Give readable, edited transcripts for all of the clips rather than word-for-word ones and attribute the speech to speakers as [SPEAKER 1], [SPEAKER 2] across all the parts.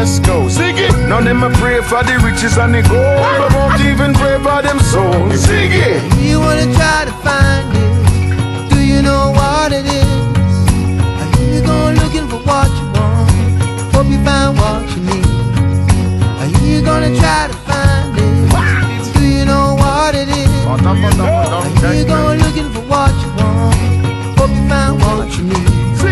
[SPEAKER 1] let's go. Sing it. Now them a pray for the riches and the gold, but won't even pray for them souls. Sing it.
[SPEAKER 2] You wanna try to find it? Do you know what it is? Are you going looking for what you want? Hope you find what you need. Are you gonna try to find it? Do you know what it is? Are you going looking for what you want? Hope you find what you need.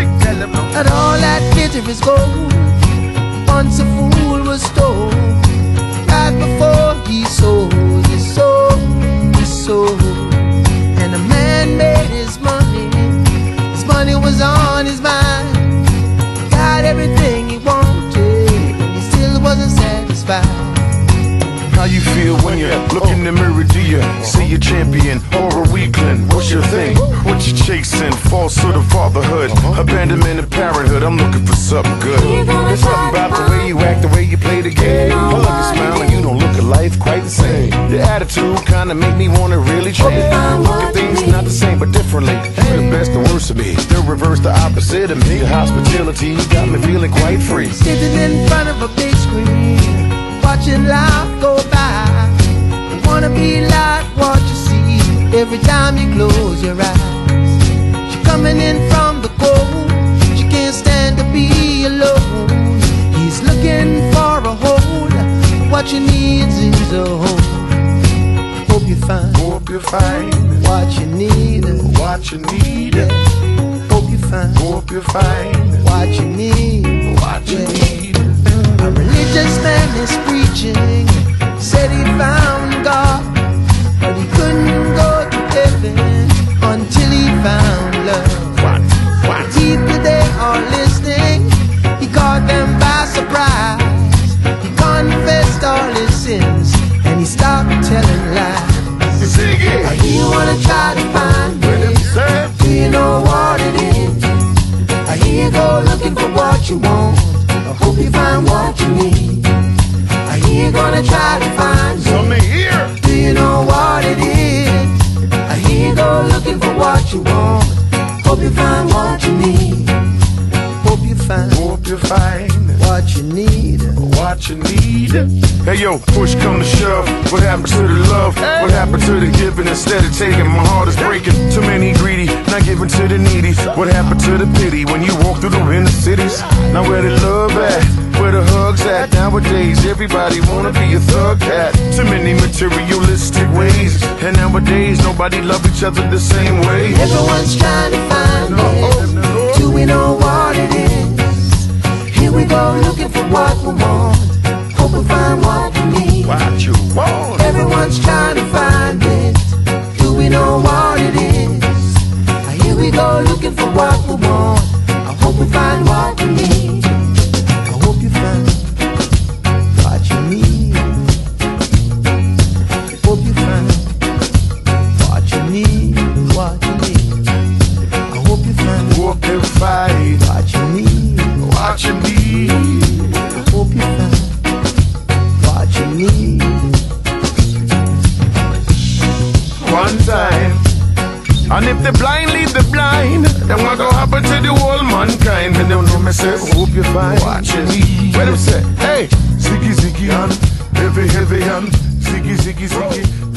[SPEAKER 2] And all that glitter is gold. Once a fool was told, right before he sold his soul, his soul. And a man made his money. His money was on his mind. Got everything he wanted, and he still wasn't satisfied.
[SPEAKER 1] How you feel when you look in the mirror? Do you see a champion or a weakling? What's your thing? What you chasing? Falsehood of fatherhood, abandonment of parenthood. I'm looking for something good. There's something about the way you act, the way you play the game. I love your smile and you don't look at life quite the same. Your attitude kinda make me wanna really change. Look at things not the same but differently. You're the best and worst of me, still reverse the opposite of me. Your hospitality got me feeling quite free.
[SPEAKER 2] Sitting in front of a big screen, watching life go by. You wanna be like what you see every time you close your eyes. She's coming in from the cold, she can't stand to be alone. He's looking for a hold, what she needs is a home. Hope you find what you need.
[SPEAKER 1] What you need.
[SPEAKER 2] Hope you find what you need.
[SPEAKER 1] What you need.
[SPEAKER 2] A religious man is preaching, said he found God, but he couldn't go to heaven until he found love.
[SPEAKER 1] What?
[SPEAKER 2] People, they are listening, he caught them by surprise. He confessed all his sins, and he stopped telling lies.
[SPEAKER 1] Sing it.
[SPEAKER 2] You wanna try to find it? Do you know what it is? Here you go looking for what you want. I hope you find what you need. Are you gonna try to find
[SPEAKER 1] Something here.
[SPEAKER 2] it? Do you know what it is? Here you go looking for what you want. Hope you find what you need. Hope you find what you need.
[SPEAKER 1] What you need. Hey yo, push come to shove. What happened to the love? What happened to the giving instead of taking? My heart is breaking. Too many greedy, not giving to the needy. What happened to the pity when you walk through the inner cities? Now where the love at? Where the hugs at? Nowadays everybody wanna be a thug cat. Too many materialistic ways, and nowadays nobody love each other the same way.
[SPEAKER 2] Everyone's trying to find it. Do we know what it is? Here we go looking for what we want. Hope we find what we need.
[SPEAKER 1] What you want?
[SPEAKER 2] Everyone's trying to find it. Do we know what it is? Here we go looking for what we want. I hope we find what we need. I hope you find what you need. Hope you find what you need. What you need. I hope you find what you need.
[SPEAKER 1] What you need.
[SPEAKER 2] I hope you find what you need.
[SPEAKER 1] One time. And if the blind lead the blind, then what go happen to the whole mankind? And don't know me say, hope you find what you need. Where them say, hey, ziggy ziggy on, heavy heavy on, ziggy ziggy ziggy.